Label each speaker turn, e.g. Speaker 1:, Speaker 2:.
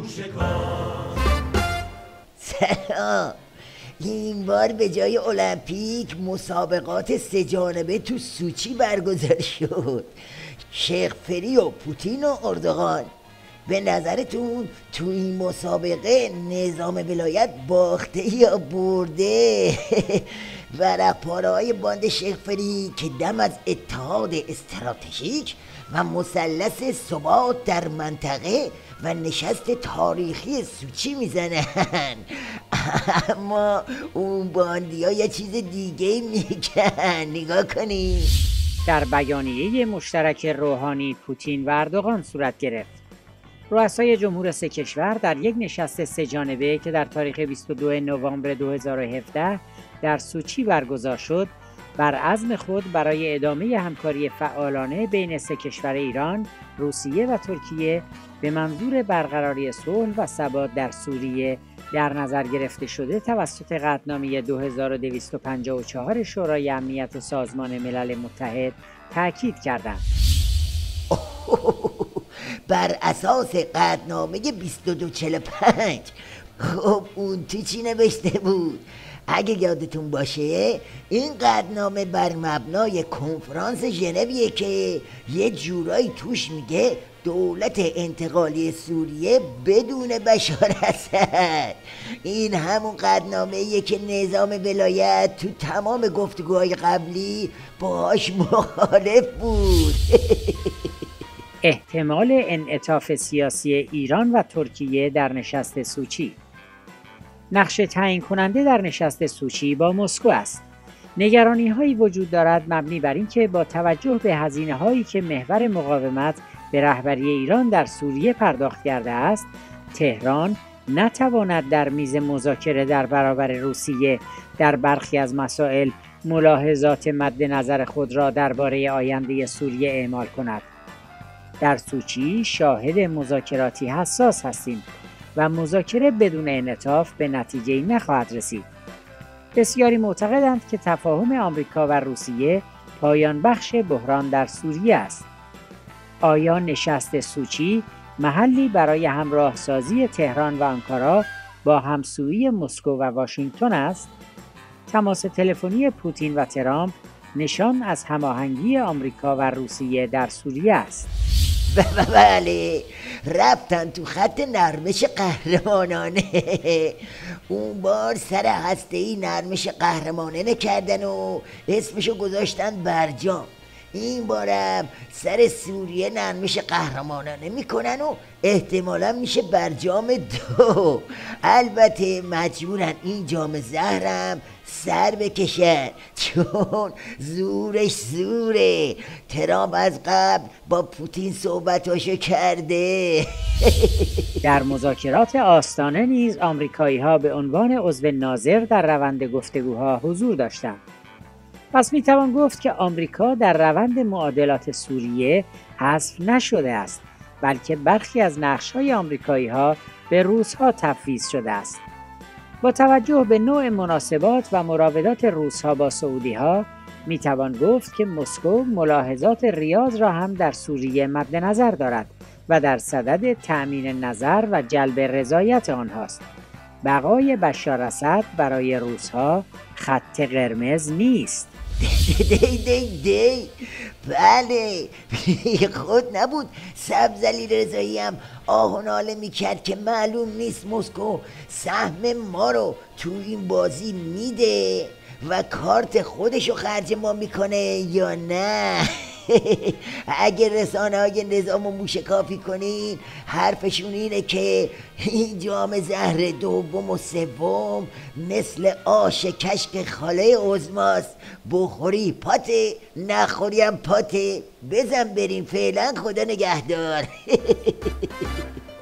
Speaker 1: سلام. این بار به جای المپیک مسابقات 3 جانبه تو سوچی برگزار شد. شیخ فری و پوتین و اردوغان. به نظرتون تو این مسابقه نظام ولایت باخته یا برده؟ ورق پاره های باند شیخ فری که دم از اتحاد استراتژیک و مثلث ثبات در منطقه و نشست تاریخی سوچی میزنن، اما اون باندی ها یه چیز دیگه میگن. نگاه کنی.
Speaker 2: در بیانیه مشترک روحانی، پوتین و اردوغان صورت گرفت. رؤسای جمهور 3 کشور در یک نشست 3 جانبه که در تاریخ 22 نوامبر 2017 در سوچی برگزار شد، بر عزم خود برای ادامه همکاری فعالانه بین 3 کشور ایران، روسیه و ترکیه به منظور برقراری صلح و ثبات در سوریه در نظر گرفته شده توسط قطعنامه 2254 شورای امنیت سازمان ملل متحد تاکید کردند.
Speaker 1: بر اساس قطعنامه 2245. خب اون تو چی نوشته بود؟ اگه یادتون باشه این قطعنامه بر مبنای کنفرانس ژنویه که یه جورایی توش میگه دولت انتقالی سوریه بدون بشار اسد. این همون قطعنامه‌ایه که نظام ولایت تو تمام گفتگوهای قبلی باهاش مخالف بود.
Speaker 2: احتمال انعطاف سیاسی ایران و ترکیه در نشست سوچی. نقش تعیین کننده در نشست سوچی با مسکو است. نگرانی هایی وجود دارد مبنی بر اینکه با توجه به هزینه هایی که محور مقاومت به رهبری ایران در سوریه پرداخت کرده است، تهران نتواند در میز مذاکره در برابر روسیه در برخی از مسائل ملاحظات مد نظر خود را درباره آینده سوریه اعمال کند. در سوچی شاهد مذاکراتی حساس هستیم و مذاکره بدون انعطاف به نتیجه‌ای نخواهد رسید. بسیاری معتقدند که تفاهم آمریکا و روسیه پایان بخش بحران در سوریه است. آیا نشست سوچی محلی برای همراه سازی تهران و آنکارا با همسویی مسکو و واشنگتن است؟ تماس تلفنی پوتین و ترامپ نشان از هماهنگی آمریکا و روسیه در سوریه است.
Speaker 1: بله، رفتن تو خط نرمش قهرمانانه. اون بار سر هسته‌ای نرمش قهرمانانه کردن و اسمشو گذاشتن برجام. این بارم سر سوریه نرمش قهرمانانه میکنن و احتمالا میشه برجام 2. البته مجبورن این جام زهرم سر بکشن چون زورش زوره. ترامپ از قبل با پوتین صحبتاشو کرده.
Speaker 2: در مذاکرات آستانه نیز آمریکایی ها به عنوان عضو ناظر در روند گفتگوها حضور داشتند. پس میتوان گفت که آمریکا در روند معادلات سوریه حذف نشده است، بلکه برخی از نقش‌های آمریکایی‌ها به روس‌ها تفویض شده است. با توجه به نوع مناسبات و مراودات روس‌ها با سعودی‌ها، میتوان گفت که مسکو ملاحظات ریاض را هم در سوریه مد نظر دارد و در صدد تأمین نظر و جلب رضایت آنهاست. بقای بشار اسد برای روس‌ها خط قرمز نیست.
Speaker 1: دی بله، خود نبود سبزعلی رضایی هم آه و ناله میکرد که معلوم نیست مسکو سهم ما رو تو این بازی میده و کارت خودشو خرج ما میکنه یا نه. اگه رسانه های نظام رو موشکافی کنین حرفشون اینه که این جام زهر 2 و 3 مثل آش کشک خاله عظماست، بخوری پاته نخوری هم پاته. بزن بریم فعلا، خدا نگهدار.